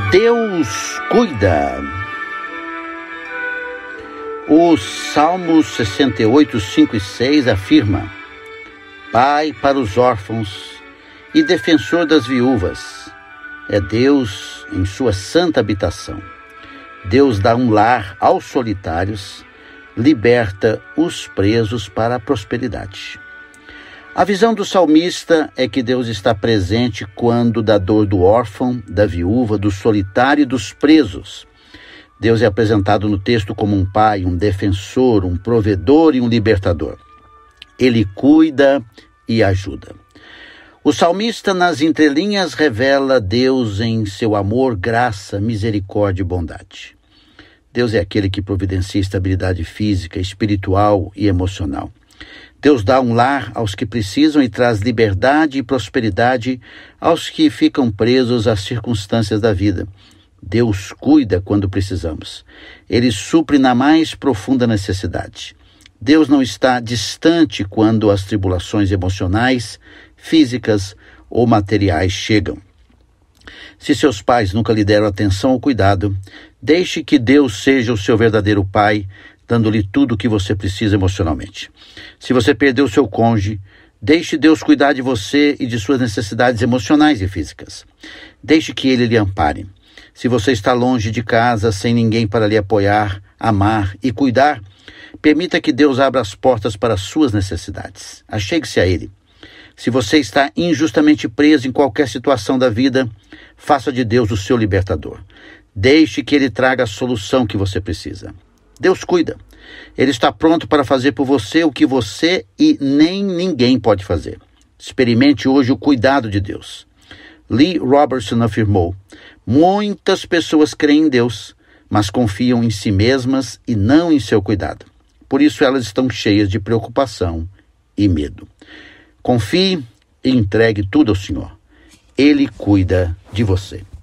Deus cuida. O Salmo 68, 5 e 6 afirma: Pai para os órfãos e defensor das viúvas, é Deus em sua santa habitação. Deus dá um lar aos solitários, liberta os presos para a prosperidade. A visão do salmista é que Deus está presente quando da dor do órfão, da viúva, do solitário e dos presos. Deus é apresentado no texto como um pai, um defensor, um provedor e um libertador. Ele cuida e ajuda. O salmista, nas entrelinhas, revela Deus em seu amor, graça, misericórdia e bondade. Deus é aquele que providencia estabilidade física, espiritual e emocional. Deus dá um lar aos que precisam e traz liberdade e prosperidade aos que ficam presos às circunstâncias da vida. Deus cuida quando precisamos. Ele supre na mais profunda necessidade. Deus não está distante quando as tribulações emocionais, físicas ou materiais chegam. Se seus pais nunca lhe deram atenção ou cuidado, deixe que Deus seja o seu verdadeiro pai, dando-lhe tudo o que você precisa emocionalmente. Se você perdeu seu cônjuge, deixe Deus cuidar de você e de suas necessidades emocionais e físicas. Deixe que Ele lhe ampare. Se você está longe de casa, sem ninguém para lhe apoiar, amar e cuidar, permita que Deus abra as portas para as suas necessidades. Achegue-se a Ele. Se você está injustamente preso em qualquer situação da vida, faça de Deus o seu libertador. Deixe que Ele traga a solução que você precisa. Deus cuida. Ele está pronto para fazer por você o que você e nem ninguém pode fazer. Experimente hoje o cuidado de Deus. Lee Robertson afirmou: muitas pessoas creem em Deus, mas confiam em si mesmas e não em seu cuidado. Por isso elas estão cheias de preocupação e medo. Confie e entregue tudo ao Senhor. Ele cuida de você.